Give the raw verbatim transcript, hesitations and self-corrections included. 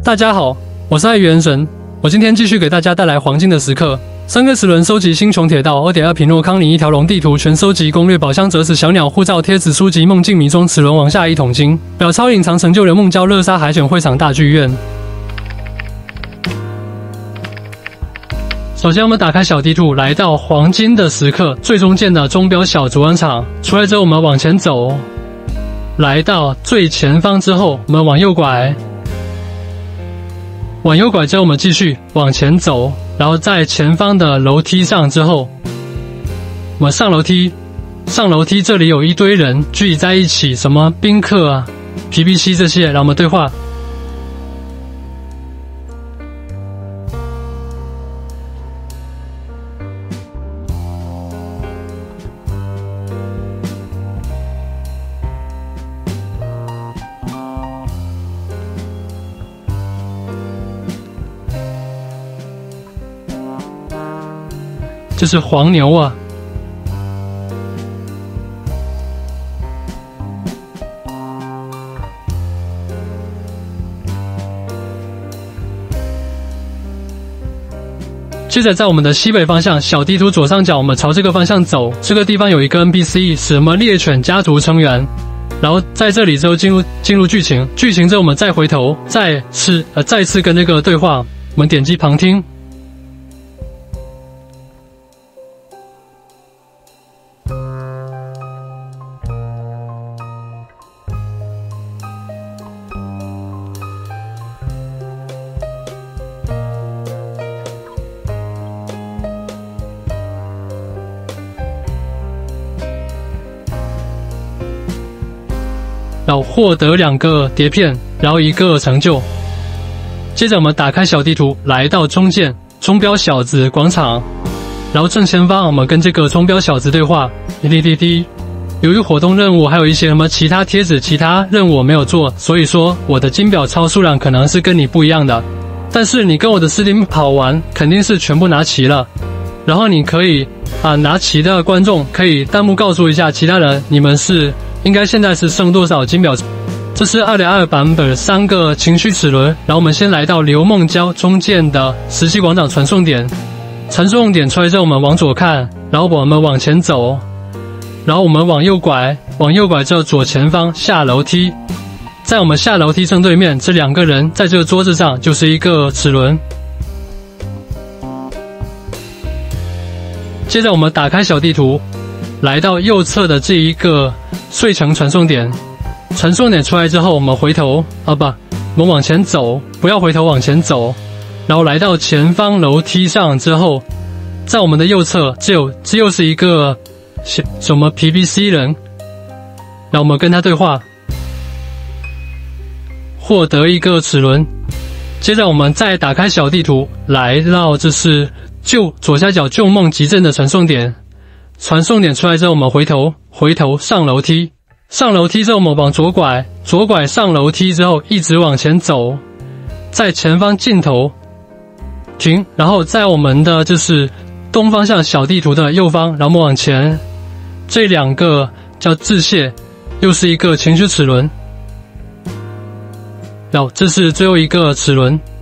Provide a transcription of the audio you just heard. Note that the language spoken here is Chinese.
大家好，我是爱元神，我今天继续给大家带来黄金的时刻。三个齿轮收集星穹铁道 二点二 品诺康宁一条龙地图全收集攻略宝箱折纸小鸟护照贴纸书籍梦境迷踪齿轮往下一桶金表超隐藏成就人梦交乐沙海选会场大剧院。首先我们打开小地图，来到黄金的时刻最中间的钟表小主玩场，出来之后我们往前走，来到最前方之后我们往右拐，往右拐之后我们继续往前走，然后在前方的楼梯上之后我们上楼梯，上楼梯这里有一堆人聚集在一起，什么宾客啊 P B C 这些，让我们对话。这是黄牛啊！接着在我们的西北方向小地图左上角，我们朝这个方向走。这个地方有一个 N P C， 什么猎犬家族成员。然后在这里之后进入进入剧情，剧情之后我们再回头，再次呃再次跟这个对话。我们点击旁听。然后获得两个碟片，然后一个成就。接着我们打开小地图，来到中间钟表小子广场，然后正前方我们跟这个钟表小子对话。滴滴滴，由于活动任务还有一些什么其他贴纸、其他任务我没有做，所以说我的金表超数量可能是跟你不一样的。但是你跟我的司令跑完，肯定是全部拿齐了。然后你可以啊拿齐的观众可以弹幕告诉一下其他人，你们是。应该现在是剩多少金表？这是 二点二 版本三个情绪齿轮。然后我们先来到刘梦娇中间的石溪广场传送点，传送点出来之后我们往左看，然后我们往前走，然后我们往右拐，往右拐之后左前方下楼梯，在我们下楼梯正对面，这两个人在这个桌子上就是一个齿轮。接着我们打开小地图，来到右侧的这一个碎城传送点，传送点出来之后我们回头啊不我们往前走，不要回头往前走，然后来到前方楼梯上之后，在我们的右侧只有只有是一个什么 P B C 人，然后我们跟他对话，获得一个齿轮。接着我们再打开小地图，来到这是旧左下角旧梦集镇的传送点，传送点出来之后我们回头回头上楼梯，上楼梯之后我们往左拐，左拐上楼梯之后一直往前走，在前方尽头停，然后在我们的就是东方向小地图的右方，然后我们往前，这两个叫致谢，又是一个情绪齿轮，然后这是最后一个齿轮。